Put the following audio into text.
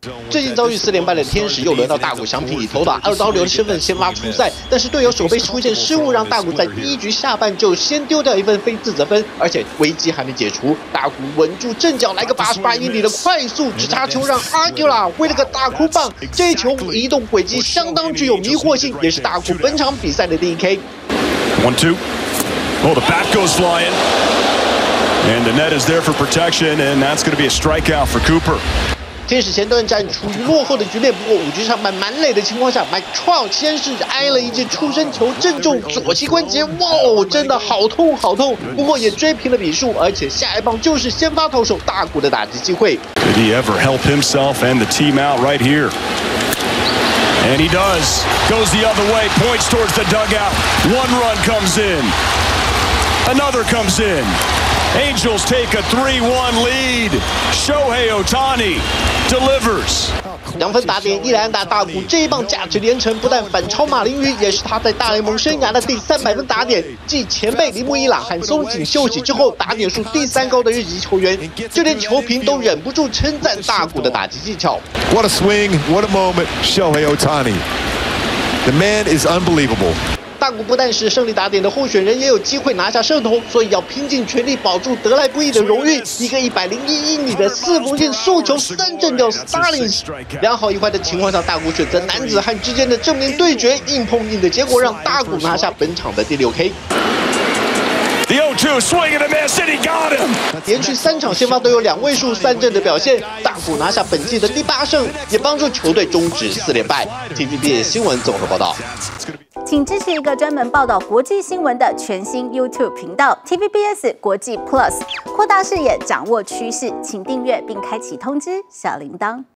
最近遭遇4连败的天使，又轮到大谷翔平以投打2刀流的身份先发出赛，但是队友手背出现失误，让大谷在第1局下半就先丢掉1分非自责分，而且危机还没解除，大谷稳住阵脚，来个88英里的快速直插球，让 Aguilar 挥了个大哭棒，这一球移动轨迹相当具有迷惑性，也是大谷本场比赛的第1K。 1-2. Oh, the bat goes flying. And the net is there for protection, and that's going to be a strikeout for Cooper. 天使前段战处于落后的局面，不过5局上半满垒的情况下 ，Mike Trout 先是挨了一记触身球，正中左膝关节，哇，真的好痛好痛！不过也追平了比数，而且下一棒就是先发投手大谷的打击机会。 Did he ever help himself and the team out right here? And he does. Goes the other way, points towards the dugout. 1 run comes in. Another comes in. Angels take a 3-1 lead. Shohei Ohtani delivers. 2分打点，1垒安打，大谷这一棒价值连城，不但反超马林鱼，也是他在大联盟生涯的第300分打点，继前辈铃木一朗和松井秀喜之后，打点数第3高的日籍球员，就连球评都忍不住称赞大谷的打击技巧。 What a swing! What a moment! Shohei Ohtani. The man is unbelievable. 大谷不但是胜利打点的候选人，也有机会拿下胜投，所以要拼尽全力保住得来不易的荣誉。一个101英里的4缝线速球3振掉 Starlings， 2好1坏的情况下，大谷选择男子汉之间的正面对决，硬碰硬的结果让大谷拿下本场的第6K。 The 0-2 swing and a miss, and he got him. 连续3场先发都有2位数3振的表现，大谷拿下本季的第8胜，也帮助球队终止4连败。TVBS 新闻综合报道。 请支持一个专门报道国际新闻的全新 YouTube 频道 TVBS 国际 Plus， 扩大视野，掌握趋势，请订阅并开启通知小铃铛。